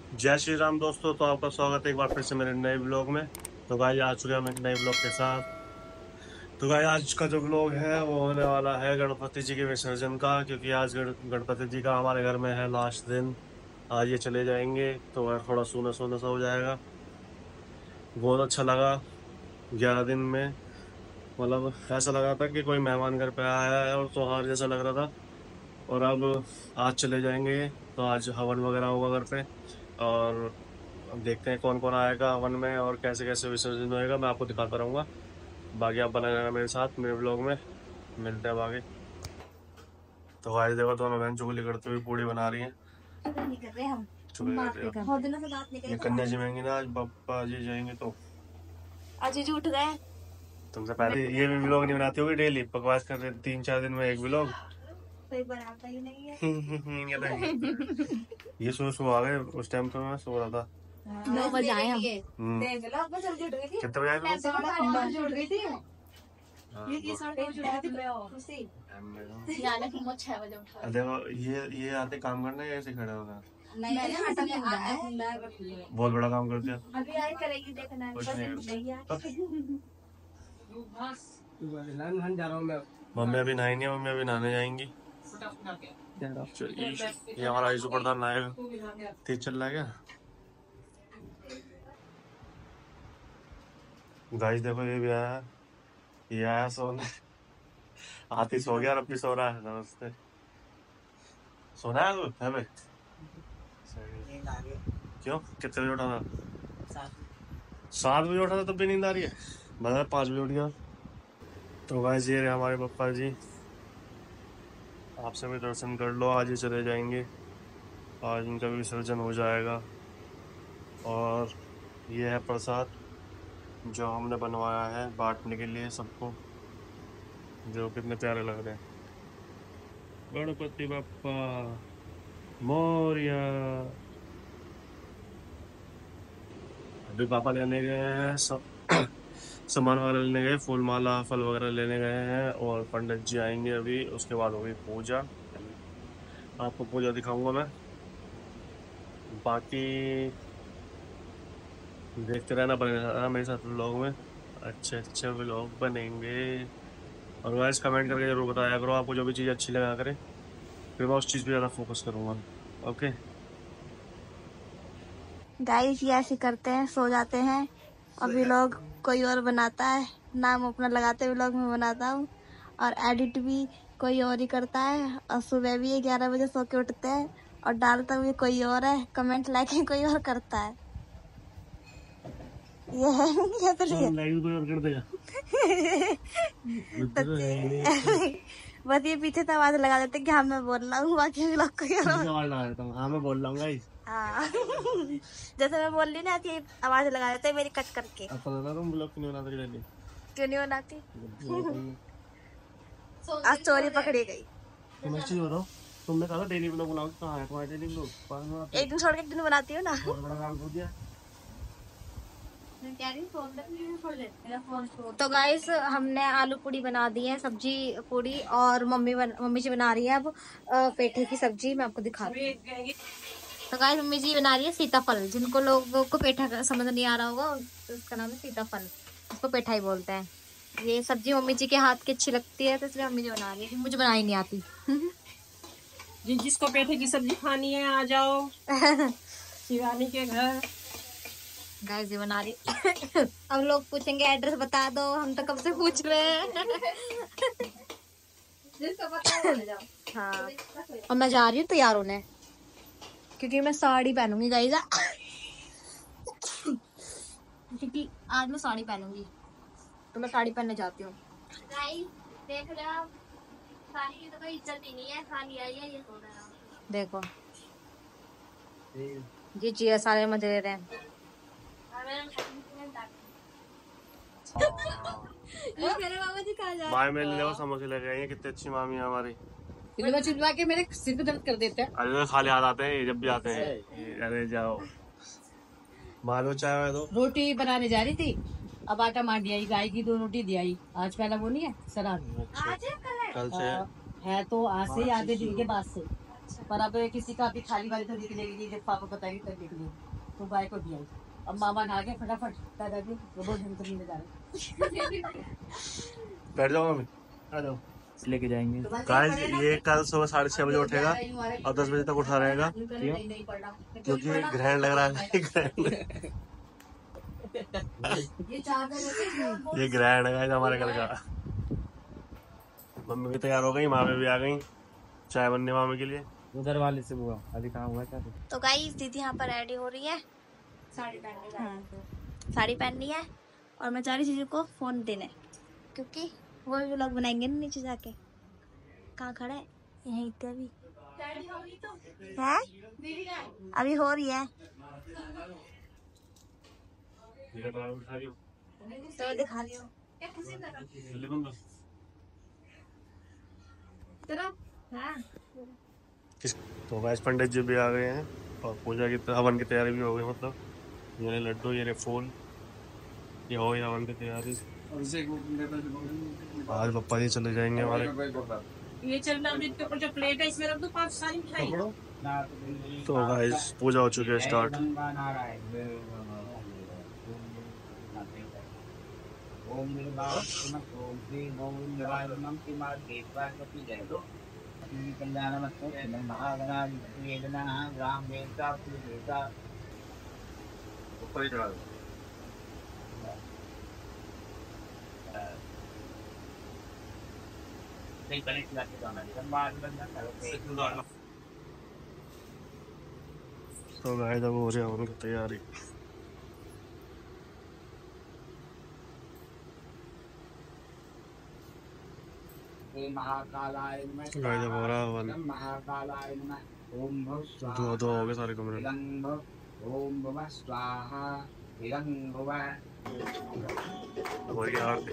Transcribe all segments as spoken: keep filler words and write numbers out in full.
जय श्री राम दोस्तों। तो आपका स्वागत है एक बार फिर से मेरे नए ब्लॉग में। तो भाई आ चुके हम एक नए ब्लॉग के साथ। तो भाई आज का जो ब्लॉग है वो होने वाला है गणपति जी के विसर्जन का, क्योंकि आज गण गणपति जी का हमारे घर में है लास्ट दिन। आज ये चले जाएंगे तो भाई थोड़ा सोना सोना सा हो जाएगा। बहुत अच्छा लगा ग्यारह दिन में। मतलब ऐसा लगा था कि कोई मेहमान घर पे आया है और त्योहार जैसा लग रहा था। और अब आज चले जाएंगे तो आज हवन वगैरह होगा घर पे। और अब देखते हैं कौन कौन आएगा हवन में और कैसे कैसे विसर्जन होएगा, मैं आपको दिखाता रहूंगा। बाकी आप बने रहना मेरे साथ मेरे ब्लॉग में। मिलते हैं अब आगे। तो आज देखो दोनों बहन चुगली करते हुए पूड़ी बना रही हैं। नहीं कर रहे हम चुगली बात कर नहीं कर बहुत दिनों से बात नहीं रही ये करी। कन्या जी महंगी ना, आज पापा जी जाएंगे तो आज जी उठ गए। तुमसे पहले ये भी ब्लॉग नहीं बनाती होगी, डेली बकवास कर रहे तीन चार दिन में एक ब्लॉग। कोई बनाता ही नहीं है। ये तो ये सुबह सुबह आ गए, उस टाइम पे मैं सो रहा था। नौ बजे आए हम। हम्म। देख लो अब जल्दी उठ गई थी। कितने बजे आए मैं तो नौ बजे उठ गई थी। हाँ, ये किस साढ़े बजे उठ गई थी खुशी। यार कि मैं छह बजे उठा। देखो ये ये आते काम करने या ऐसे खड़े होगा। मैंने आटा गूंदा है। बहुत बड़ा काम कर दिया। अभी आई करेगी देखना। कुछ नहीं जा रहा हूँ मैं। मम्मी अभी नहाई नहीं है, मम्मी अभी नहाने जाएंगी। चलिए ये हमारा आयुष प्रधान नहाएगा। तेज चल रहा है क्या गाइस? देखो ये भी आया, ये आया सोने। हाथी सो गया और अब भी सो रहा है। नमस्ते। सोना है तू है भाई? क्यों कितने बजे उठा था? सात बजे उठा था तब भी नींद आ रही है? मतलब पाँच बजे उठ गया। तो गाइस ये रहे हमारे पप्पा जी। आपसे भी दर्शन कर लो, आज ही चले जाएंगे। आज इनका भी विसर्जन हो जाएगा। और ये है प्रसाद जो हमने बनवाया है बांटने के लिए सबको, जो कितने प्यारे लग रहे हैं। गणपति बप्पा मोरिया। अभी पापा लेने गए हैं सब सामान वगैरह लेने गए, फूल माला फल वगैरह लेने गए हैं। और पंडित जी आएंगे अभी, उसके बाद होगी पूजा। आपको पूजा दिखाऊंगा मैं। बाकी देखते रहना, बने रहना मेरे साथ व्लॉग में। अच्छे अच्छे व्लॉग बनेंगे। और गाइस कमेंट करके जरूर बताया करो आपको जो भी चीज़ अच्छी लगा करे, फिर मैं उस चीज़ पे ज़्यादा फोकस करूँगा। ओके गाइस ये ऐसे करते हैं, सो जाते हैं। अभी लोग कोई और बनाता है, नाम अपना लगाते हुए लोग मैं बनाता हूँ। और एडिट भी कोई और ही करता है। और सुबह भी ग्यारह बजे सो के उठते हैं और डालता भी कोई और है, कमेंट लाइक कोई और करता है। ये है ये तो नहीं लाइव कोई और कर देगा। बस ये पीछे तो आवाज लगा देते कि हाँ मैं बोल रहा हूँ, बाकी लोग कोई और आवाज लगा देता हूँ। हाँ मैं बोल रहा हूँ गाइस। हाँ जैसे मैं बोल रही ना ऐसी आवाज लगा देते मेरी कट करके। अब पता था तुम ब्लॉग क्यों नहीं बनाते डेली? क्यों नहीं बनाती? आज चोरी पकड़ी गई। तुम एक चीज बताओ, तुमने कहा था डेली ब्लॉग बनाओ, कहाँ है तुम्हारे डेली ब्लॉग? एक दिन छोड़ के एक दिन बनाती हूँ ना। बहुत बड़ा काम कर दिया। तो गाइस हमने आलू पूड़ी बना दी है, सब्जी पूड़ी। और मम्मी बन, मम्मी जी बना रही है अब पेठे की सब्जी। मैं आपको दिखाती हूँ। तो गाइस मम्मी जी बना रही है सीताफल। जिनको लोगों को पेठा का समझ नहीं आ रहा होगा तो उसका नाम है सीताफल, उसको पेठा ही बोलते हैं। ये सब्जी मम्मी जी के हाथ की अच्छी लगती है तो इसलिए मम्मी जी बना रही है, मुझे बनाई नहीं आती। जिन जिसको पेठे की सब्जी खानी है आ जाओ शिवानी के घर। गाइस ये बना रही। अब लोग पूछेंगे एड्रेस बता दो, हम तो कब से पूछ रहे हैं। जिसको पता है ले जाओ। हाँ और मैं जा रही हूँ तैयार होने, क्योंकि मैं साड़ी पहनूंगी गाइस। क्योंकि आज मैं साड़ी पहनूंगी तो मैं साड़ी पहनने जाती हूँ। गाइस देख रहे हो साड़ी की तो कोई इज्जत ही नहीं है, खाली आई है ये हो रहा है। देखो जी जी सारे मजे ले रहे हैं। माँ मेरे लिए समोसे लेके आई है, कितनी अच्छी मामी है हमारी। चिल्वा चिल्वा के मेरे सिर पे दर्द कर देते हैं। अरे खाली हाथ आते हैं जब भी आते हैं। अरे जाओ मारो चाय दो। रोटी बनाने जा रही थी, अब आटा मार दिया, गाय की दो रोटी दिया। आज पहला वो नहीं है सराद, कल से है तो आज से आधे दिन के बाद से। पर अब किसी का भी खाली वाली तो निकलेगी, जब पापा बताएंगे तब निकलेगी। तो गाय को दिया, अब मामा नहा गए फटाफट, दादाजी वो बहुत ढंग से जा रहे। बैठ जाओ मम्मी, आ जाओ, लेके जाएंगे। गाइस ये कल सुबह साढ़े छह बजे उठेगा और दस बजे तक उठा रहेगा क्योंकि ग्रहण लग रहा है। ये ग्रहण है गाइस हमारे कल का। मम्मी भी तैयार हो गई, मामी भी आ गई चाय बनने मामी के लिए। उधर वाले से हुआ, अभी कहाँ हुआ क्या? तो गाइस दीदी यहाँ पर रेडी हो रही है, साड़ी पहन साड़ी पहननी है और मैं जा रही दीदी को फोन देने, क्योंकि वो भी व्लॉग बनाएंगे ना नीचे जाके। कहाँ खड़ा है? यहीं पे अभी है, अभी हो रही है तो दिखा रही हूँ। तो गाइस पंडित जी भी आ गए हैं और पूजा की हवन की तैयारी भी हो गई। मतलब ये लड्डू, ये फूल, ये हो गई हवन की तैयारी। आज पप्पा जी चले जाएंगे हमारे। ये चलना अमृत के ऊपर जो प्लेट है इसमें रख दो पांच सारी मिठाई। तो गाइस पूजा हो चुकी है स्टार्ट। ओम तो गाइस अब हो रही है हवन की तैयारी। महाकालाय नमः, गाइस अब हो रहा है हवन। महाकालाय नमः, ओम भव स्वाहा, धुआं धुआं हो गया सारे कमरे में। इदं भव, ओम भव स्वाहा, इदं भव। हमारी आरती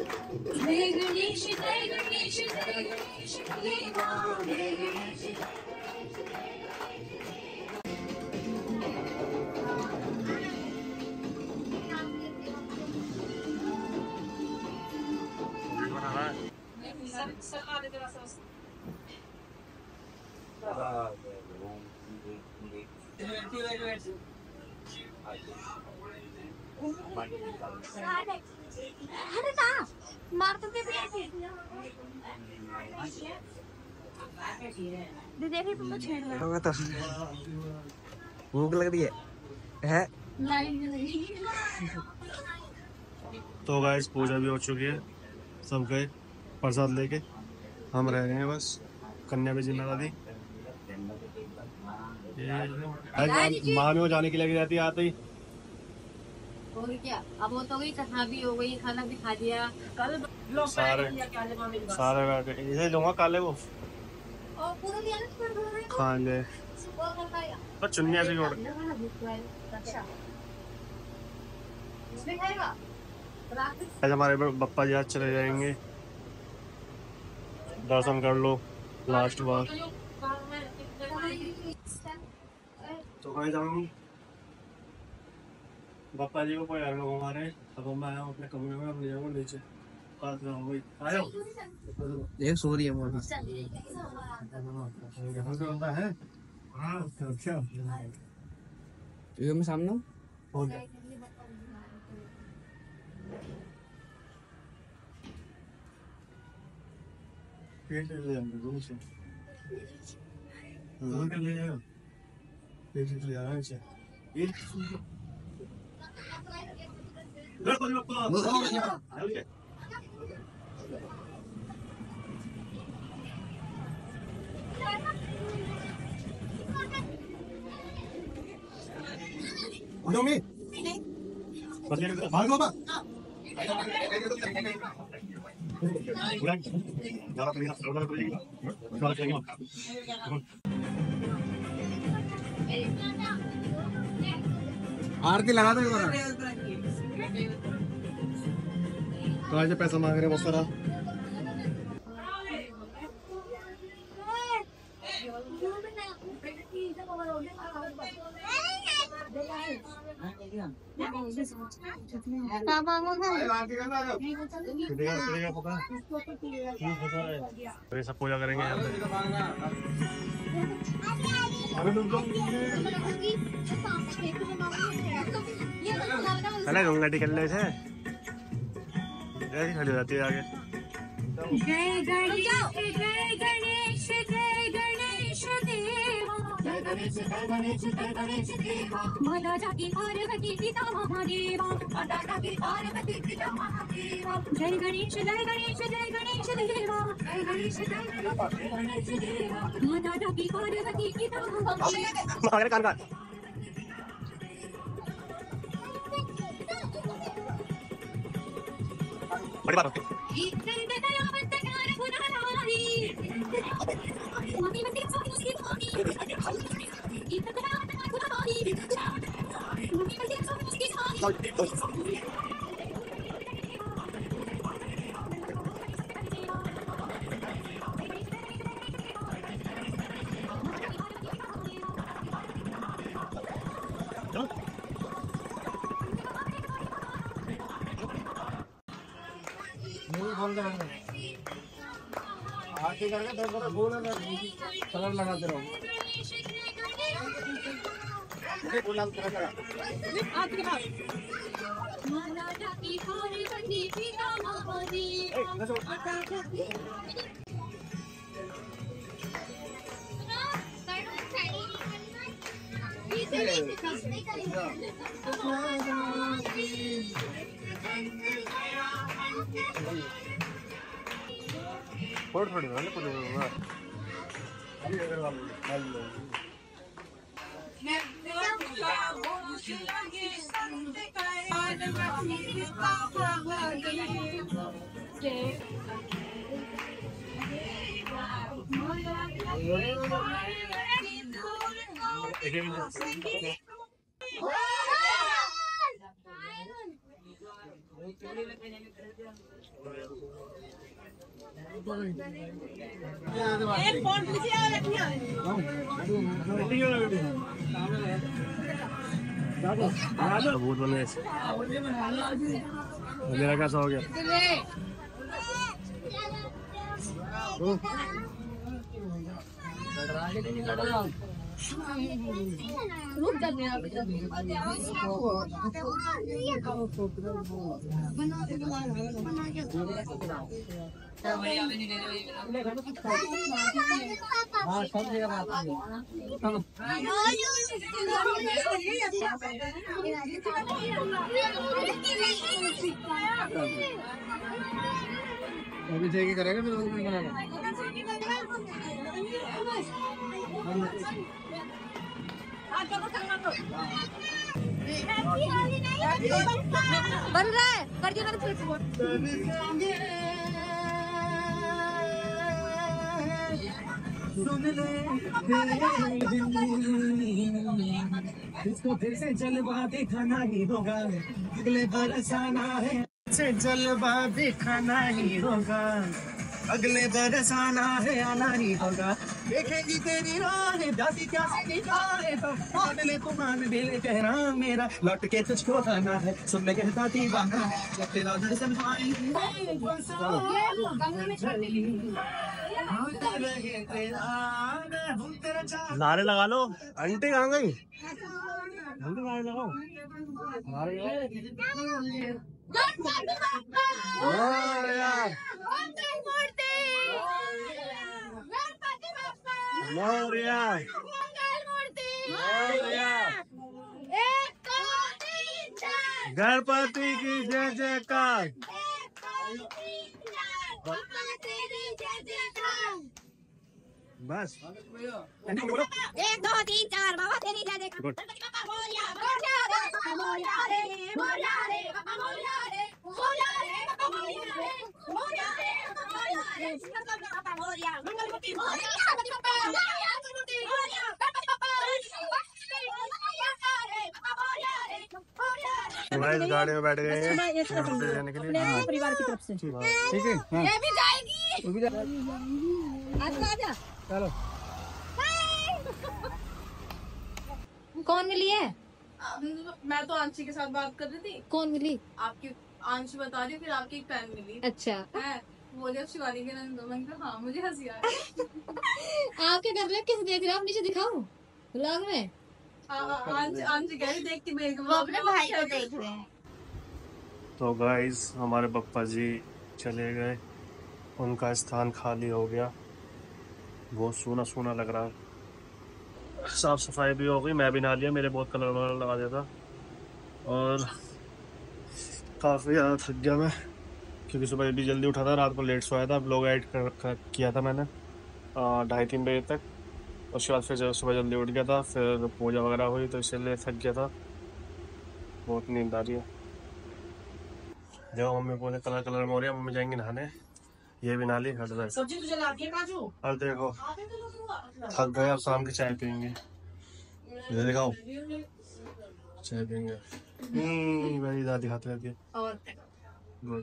अरे ना मार तो दे दीदी देखी तुम छेड़ रहे हो। तो भूख लग रही है है? तो गाइस पूजा भी हो चुकी है, सब गए प्रसाद लेके, हम रह गए हैं बस। कन्या भी जिम्मेदार दादी मामी को जाने के लिए जाती आते ही। और क्या, अब वो तो गई, कथा भी हो गई, खाना भी खा लिया। कल लोग सारे सारे बैठ गए। इसे लूंगा काले को और पूरा लिया ना फिर दूर में खा ले वो करता है बस चुन्नी ऐसे जोड़। अच्छा इसमें खाएगा रात आज हमारे बप्पा जी आज चले जाएंगे, दर्शन कर लो लास्ट बार। तो भाई हम बप्पा जी को कोई यार लोग हमारे, अब मैं आया हूँ अपने कमरे में, अब ले जाऊँगा नीचे। आयो ये सो रही है बहुत। है हाँ क्या ये मैं सामने हूँ। हो गया पेट ले जाएंगे दूर से, दूर कर ले जाओ, पेट ले जाना है इसे। ये गणपति बप्पा उधर बस ये भाग लो बा उड़ान जरा तो मेरा सर्वर कर देगा जरा चाहिए आरती लगा दो एक बार। तो आज पैसा मांग रहे हैं बहुत सारा। सब पूजा करेंगे। है गंगा टिकल ले थे ऐसी खड़ी हो जाती है आगे। जय गणेश जय गणेश जय गणेश देवा जय गणेश जय गणेश जय गणेश देवा माता जाकी पार्वती पिता महादेवा माता जाकी पार्वती पिता महादेवा जय गणेश जय गणेश जय गणेश देवा जय गणेश जय गणेश देवा माता जाकी पार्वती पिता महादेवा। कान कान बड़ी बात होती आरती करके दस बार बोल कलर लगाते रहो। थोड़ी थोड़ी वाले पूरे अभी अगर वाले बहुत बने मेरा कैसा हो गया? अभी देखिए करेगा फिर उसमें बनाना बन रहा है कर दिया मैंने इसको फिर से जलवा दिखाना ही होगा अगले बरसाना है से जलवा दिखाना ही होगा अगले बरसाना है आना ही होगा देखेगी तेरी राह दादी क्या है तो मान ले तू मान ले कहना मेरा लौट के तुझको आना है सुन ले कहता थी बाना जब तेरा दर्शन नारे लगा लो। आंटी कहाँ गई? आंटी नारे लगाओ। मोरिया गणपति की जय जयकार। बस एक दो तीन चार बाबा तेरी जय जय गणपति बाबा मोरिया मोरिया रे बाबा मोरिया रे मोरिया रे बाबा मोरिया रे मोरिया रे बाबा मोरिया रे मोरिया रे बाबा मोरिया रे गणपति बाबा मोरिया गणपति मोरिया गणपति बाबा मोरिया गणपति मोरिया गणपति बाबा मोरिया रे गाड़ी में बैठ गए हैं जाने के लिए परिवार की तरफ से ठीक है। ये भी जाएगी आजा आजा चलो कौन मिली है? मैं तो आंशी के साथ बात कर रही थी। कौन मिली? आपकी आंशी बता रही फिर आपकी एक फैन मिली। अच्छा है बोले अब शिवानी के नंद मैंने कहा हाँ मुझे हंसी आ रही आपके घर में किस देख रहे हो? आप नीचे दिखाओ व्लॉग में आंच आंच कह रही देख के मेरे वो अपने भाई को देख रहे हैं। तो गाइस हमारे पप्पा जी चले गए, उनका स्थान खाली हो गया, बहुत सूना सूना लग रहा है। साफ सफाई भी हो गई, मैं भी नहा लिया, मेरे बहुत कलर वलर लगा दिया था और काफ़ी ज़्यादा थक गया मैं, क्योंकि सुबह भी जल्दी उठा था, रात को लेट सोया था। ब्लॉग एडिट कर, कर किया था मैंने ढाई तीन बजे तक, उसके बाद फिर सुबह जल्दी उठ गया था, फिर पूजा वगैरह हुई तो इसलिए थक गया था, बहुत नींद आ रही है। देखो मम्मी बोले कलर कलर में हो रही है, मम्मी जाएंगी नहाने, ये भी नहा ली, हट जाए। सब्जी तुझे लाती है काजू? और देखो थक गए, अब शाम की चाय पियेंगे, ये दिखाओ चाय पियेंगे। हम्म मेरी दादी खाते रहती है। और गुड,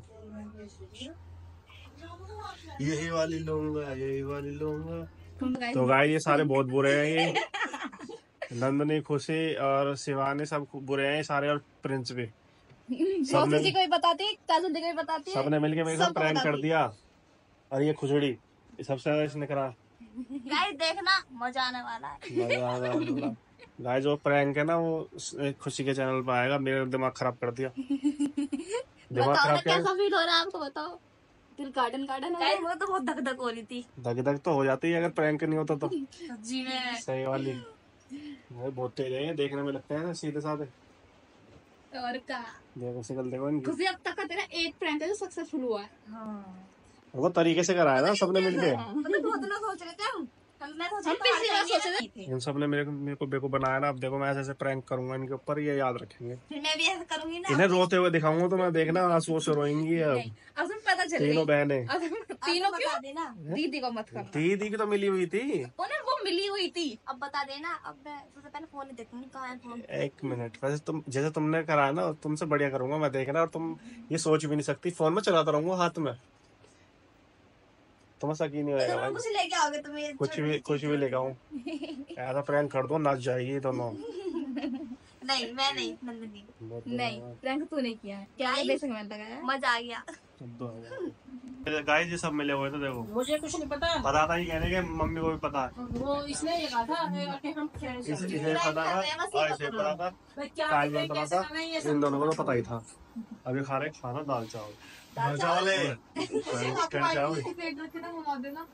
यही वाली लूंगा, यही वाली लूंगा। तो गाय ये सारे बहुत बुरे हैं, ये नंदनी, खुशी और शिवानी सब बुरे हैं सारे, और प्रिंस भी। सबने किसी को भी बताती है, काजू को भी बताती है, सबने मिलके मेरे साथ सबको प्रैंक कर बताती। दिया। और ये खुजड़ी ये सबसे ज्यादा इसने करा। गाइस देखना मजा आने वाला है। गाय जो प्रैंक है ना वो खुशी के चैनल पे आएगा, मेरा दिमाग खराब कर दिया। दिमाग बताओ खराब ना क्या, कैसा फील हो रहा है आपको, बताओ। दिल गार्डन गार्डन है, वो तो बहुत धक धक हो रही थी धक धक तो हो जाती है अगर प्रैंक नहीं होता तो। जी में। सही वाली भाई बहुत तेज है, देखने में लगते हैं ना सीधे साधे। और का देखो शिकल देखो इनकी, खुशी अब तक का तेरा एक प्रैंक है जो सक्सेसफुल हुआ है। हाँ वो तरीके से कराया ना सबने मिलके। मतलब बहुत लोग सोच रहे थे हम हम मैं सोच पिछली बार सोच रहे थे, इन सबने मेरे को मेरे को बेको बनाया ना। अब देखो मैं ऐसे ऐसे प्रैंक करूंगा इनके ऊपर, ये याद रखेंगे। फिर मैं भी ऐसा करूंगी ना। इन्हें रोते हुए दिखाऊंगा तो मैं देखना आंसू से रोएंगी। अब अब तुम्हें पता चल तीनों बहनें, तीनों बता क्यों? देना, दीदी को मत करना। दीदी की तो मिली हुई थी। उन्हें वो मिली हुई थी। अब बता देना। अब मैं सबसे पहले फोन ही देखूंगी, कहाँ है फोन। एक मिनट, वैसे तुम जैसे तुमने कराया ना तुमसे बढ़िया करूंगा मैं, देखना। और तुम ये सोच भी नहीं सकती, फोन में चलाता रहूंगा हाथ में, तुम्हें यकीन नहीं होगा भाई। कुछ लेके आओगे तुम्हें, कुछ भी कुछ भी लेगा हूँ, ऐसा प्रैंक कर दो नाच जाएगी दोनों। नहीं मैं नहीं, नंदिनी नहीं प्रैंक तू नहीं किया है। क्या बेसिक में लगाया? मजा आ गया। गाइस ये सब मिले हुए थे, देखो मुझे कुछ नहीं पता। पता था, ही कहने के मम्मी को भी पता है, वो इसने ये कहा था कि हम फ्रेंड्स इस इसे पता था और इसे पता था, क्या काजल पता था, इन दोनों को तो पता ही था। अभी खा रहे खाना दाल चावल, दाल चावल है चावल, प्लेट रखे ना मंगा देना।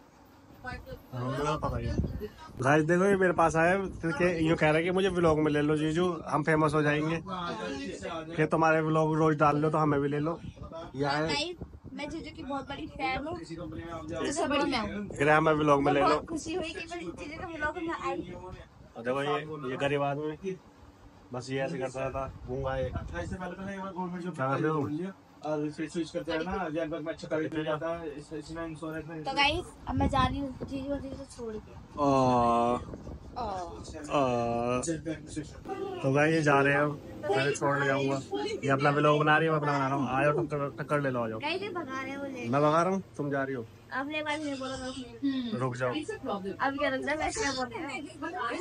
गाइस देखो ये मेरे पास आया, यूँ कह रहा है कि मुझे व्लॉग में ले लो जीजू, हम फेमस हो जाएंगे, कि तुम्हारे व्लॉग रोज डाल लो तो हमें भी ले लो। यार मैं जीजू की बहुत बड़ी फैन हूँ, इससे बड़ी मैं हूँ। फिर हमें व्लॉग में ले लो। बहुत खुशी हुई कि मैं जीजू के व्लॉग में आई। और देखो ये ये गरीब आदमी बस ये ऐसे करता रहता, गूंगा ये। क्या कर रहे हो? स्विच करते हैं ना, जनपद में अच्छा कर जाता है, इसमें इंश्योरेंस में। तो गाइस अब मैं जा रही हूँ जीजू और जीजू छोड़ के। आ, आ, तो भाई ये जा रहे हैं, मैं छोड़ जाऊंगा। ये अपना व्लॉग बना रही है, मैं अपना बना रहा हूँ। आओ टक्कर टक्कर ले लो, आ जाओ। गाइस ये भगा रहे हैं मुझे। मैं भगा रहा हूँ, तुम जा रही हो, आपने बात नहीं बोला था, रुक जाओ। अब क्या रुक जा, मैं क्या बोल रहा हूँ।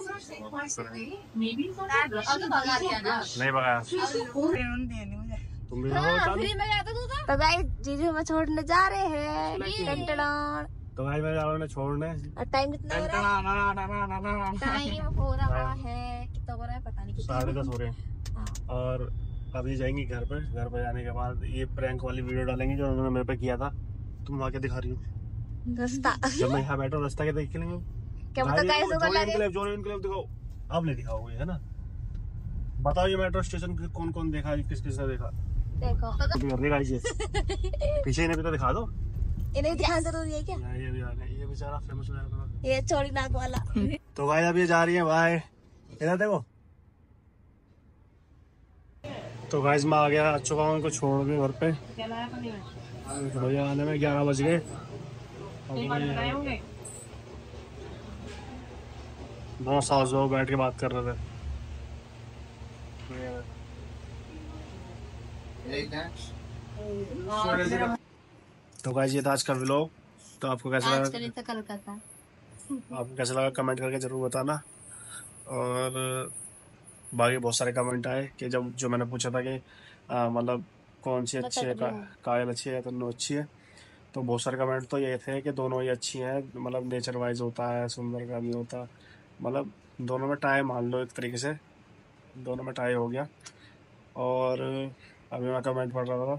अब तो भगा दिया ना। नहीं भगाया, तुम भी भगाओ चालू। फ्री में गया था तू तो। तो गाइस जीजू हमें छोड़ने जा रहे हैं। टन-टन-टन। तो भाई मैं जा रहा हूँ छोड़ने। और टाइम कितना हो रहा है? टाइम हो रहा है कितना हो रहा है पता नहीं कितना। साढ़े दस हो रहे हैं और अभी जाएंगी घर पे। घर पे जाने के बाद ये प्रैंक वाली वीडियो डालेंगे जो उन्होंने मेरे पे किया था। तुम वहाँ क्या दिखा रही हो? रास्ता जब मैं यहाँ बैठा रास्ता क्या देख के लेंगे? क्या पता गाइस होगा लगे। जो इनकलेव दिखाओ, अब नहीं दिखाओगे है ना? बताओ ये मेट्रो स्टेशन कौन कौन देखा, किस किस ने देखा? देखो पीछे इन्हें भी तो दिखा दो। इन्हें ध्यान जरूरी है क्या? ये भी आ गया, ये बेचारा फेमस हो जाएगा। ये चौड़ी नाक वाला। तो भाई अब ये जा रही है भाई, इधर देखो। तो गाइस मैं आ गया, आ चुका हूँ उनको छोड़ के घर पे। भैया आने में ग्यारह बज गए। दोनों सास बहू बैठ के बात कर रहे थे। तो गाइस ये था आज का व्लॉग। तो आपको कैसा आज लगा, का तो कल का था। आपको कैसा लगा कमेंट करके जरूर बताना। और बाकी बहुत सारे कमेंट आए कि जब जो मैंने पूछा था कि आ, मतलब कौन सी अच्छी है, का, कायल अच्छी है तो नो अच्छी है। तो बहुत सारे कमेंट तो ये थे कि दोनों ही अच्छी हैं, मतलब नेचर वाइज होता है, सुंदर का भी होता, मतलब दोनों में टाई मान लो एक तरीके से, दोनों में टाई हो गया। और अभी मैं कमेंट पढ़ रहा था,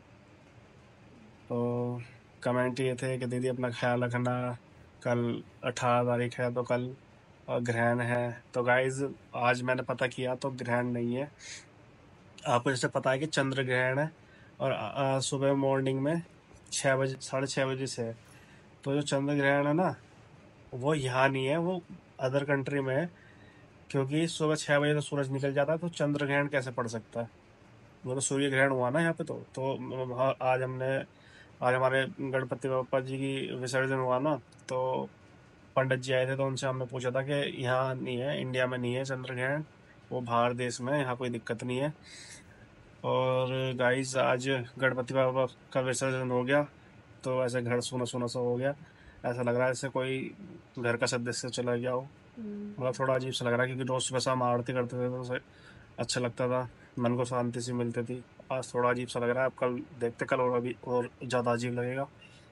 तो कमेंट ये थे कि दीदी अपना ख्याल रखना, कल अठारह तारीख है तो कल अ, ग्रहण है। तो गाइज आज मैंने पता किया तो ग्रहण नहीं है, आपको जैसे पता है कि चंद्र ग्रहण है, और अ, सुबह मॉर्निंग में छः बजे साढ़े छः बजे से है। तो जो चंद्र ग्रहण है ना, वो यहाँ नहीं है, वो अदर कंट्री में है, क्योंकि सुबह छः बजे तो सूरज निकल जाता है, तो चंद्र ग्रहण कैसे पड़ सकता है? वो तो सूर्य ग्रहण हुआ ना यहाँ पे। तो तो म- हाँ, आज हमने आज हमारे गणपति बप्पा जी की विसर्जन हुआ ना, तो पंडित जी आए थे, तो उनसे हमने पूछा था कि यहाँ नहीं है, इंडिया में नहीं है चंद्र ग्रहण, वो बाहर देश में है, यहाँ कोई दिक्कत नहीं है। और गाइस आज गणपति बाबा का विसर्जन हो गया, तो ऐसे घर सूना सूना सा हो गया, ऐसा लग रहा है जैसे कोई घर का सदस्य चला गया हो। मतलब थोड़ा अजीब सा लग रहा है, क्योंकि रोज सुबह शाम आरती करते थे तो उसे अच्छा लगता था, मन को शांति सी मिलती थी। आज थोड़ा अजीब सा लग रहा है, अब कल देखते, कल और अभी और ज़्यादा अजीब लगेगा।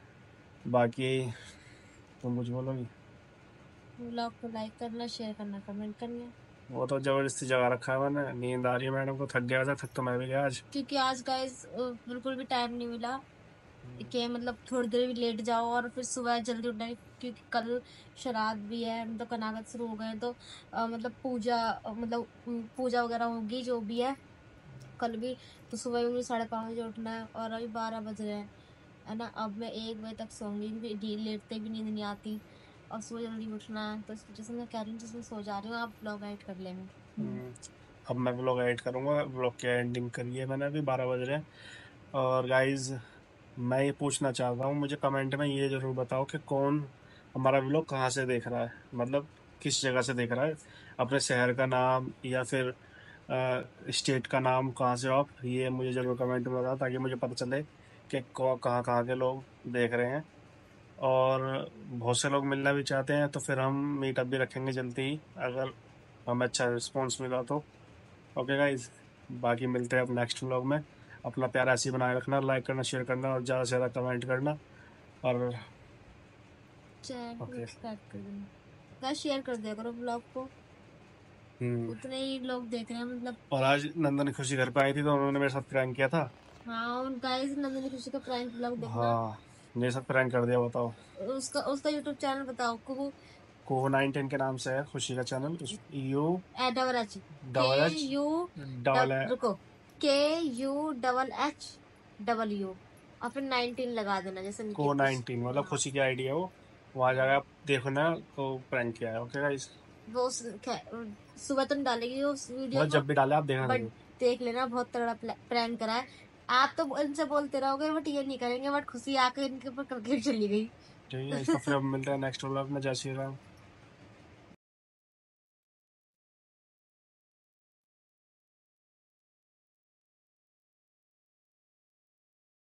बाकी तुम कुछ बोलोगी? व्लॉग को लाइक करना, शेयर करना, कमेंट करना। वो तो जबरदस्ती जगा रखा है मैंने, नींद आ रही है मैडम को, थक गया था, थक तो मैं भी गया आज। क्योंकि आज गाइस बिल्कुल भी टाइम नहीं मिला कि मतलब थोड़ी देर भी लेट जाओ और फिर सुबह जल्दी उठना है, क्योंकि कल श्राद्ध भी है, मतलब कनागत शुरू हो गए, तो अ, मतलब पूजा अ, मतलब अम, पूजा वगैरह होगी जो भी है कल भी। तो सुबह भी मुझे साढ़े पाँच बजे उठना है, और अभी बारह बज रहे हैं, है ना। अब मैं एक बजे तक सोऊंगी, क्योंकि लेटते भी नींद नहीं आती, और सुबह जल्दी उठना है, तो इस वजह से मैं कह रही हूँ जिसमें सो जा रही हूँ, आप ब्लॉग एडिट कर लेंगे। हम्म, अब मैं व्लॉग एडिट करूँगा, व्लॉग की एंडिंग करी है मैंने, अभी बारह बज रहे हैं। और गाइज मैं ये पूछना चाहता हूँ, मुझे कमेंट में ये ज़रूर बताओ कि कौन हमारा व्लॉग कहाँ से देख रहा है, मतलब किस जगह से देख रहा है, अपने शहर का नाम या फिर स्टेट का नाम, कहाँ से हो आप, ये मुझे ज़रूर कमेंट में बताओ, ताकि मुझे पता चले कि कौ- कहाँ कहाँ के लोग देख रहे हैं। और बहुत से लोग मिलना भी चाहते हैं, तो फिर हम मीटअप भी रखेंगे जल्दी ही, अगर हमें अच्छा रिस्पॉन्स मिला तो। ओके गाइज, बाकी मिलते हैं अब नेक्स्ट व्लॉग में। अपना प्यार ऐसे ही बनाए रखना, लाइक करना, शेयर करना, और ज़्यादा से ज़्यादा कमेंट करना। और चैनल को ओके। सब्सक्राइब कर देना गाइस, शेयर कर दिया करो ब्लॉग को, हम्म। उतने ही लोग देख रहे हैं मतलब। और आज नंदन खुशी घर पे आई थी, तो उन्होंने मेरे साथ प्रैंक किया था। हाँ, उन गाइस नंदिनी खुशी का प्रैंक ब्लॉग देखना। हाँ, मेरे साथ प्रैंक कर दिया, बताओ। उसका उसका यूट्यूब चैनल बताओ, कुहू को नाइनटीन के नाम से है खुशी का channel, U double H K double H U double रुको K U double H double U और फिर नाइनटीन लगा देना, जैसे को निकेत खुशी। नाइनटीन मतलब हाँ, खुशी की आईडी है वो, वहाँ जाकर आप देखो ना, तो प्रैंक किया है। ओके गाइस, वो उस- खे- सुबह तो नहीं डालेगी उस वीडियो मतलब को, जब भी डाले आप देखना बट जरूर। देख लेना, बहुत तगड़ा प्रैंक करा है। आप तो इनसे बोलते रहोगे बट ये नहीं करेंगे, बट खुशी आकर इनके ऊपर करके चली गई। ठीक है, इसका फिर अब मिलते हैं नेक्स्ट व्लॉग में। जय श्री राम।